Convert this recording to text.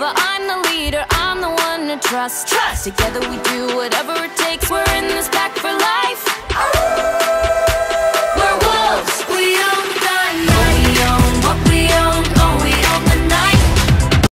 Alpha, I'm the leader, I'm the one to trust. Together we do whatever it takes, we're in this pack for life.